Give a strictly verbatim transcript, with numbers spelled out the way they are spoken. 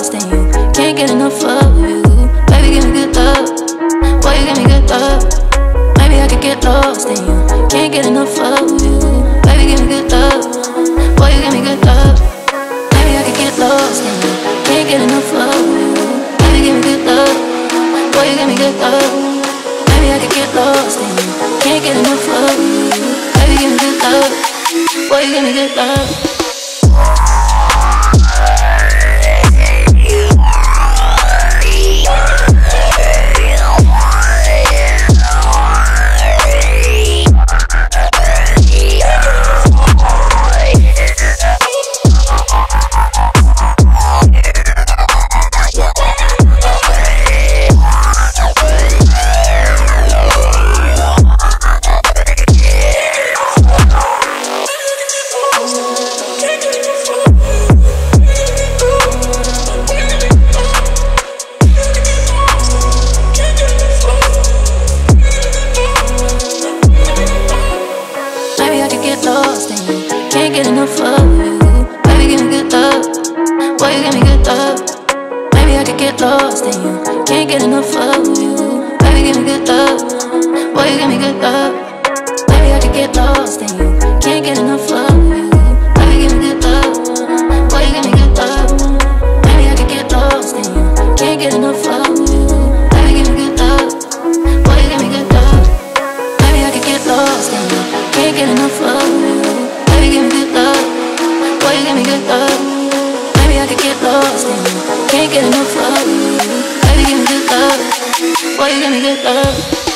lost in you. Can't get enough of you. Baby, give me good love. Boy, you give me good love. Maybe I could get lost in you. Can't get enough of you. Baby, give me good love. Boy, you give me good love. Maybe I could get lost in you. Can't get enough of you. Baby, give me good love. Boy, you give me good love. Maybe I could get lost in you. Can't get enough of you. Baby, give me good love. Boy, you give me good love. Lost in you. Can't get enough of you. Baby, give me good love. Boy, you give me good love. Maybe I could get lost in you. Can't get enough of you. Baby, give me good love. Boy, you give me good love. Maybe I could get lost in you. Can't get enough of you. Baby, give me good love. Boy, you give me good love. Maybe I could get lost in you. Can't get enough of you. Baby, give me good love. Boy, you give me good love. Maybe I could get lost in you. Can't get enough of you. Baby, give me good love. Boy, you give me good love. Maybe I could get lost in you. Can't get enough of you. Baby, give me good love. Boy, you give me good love.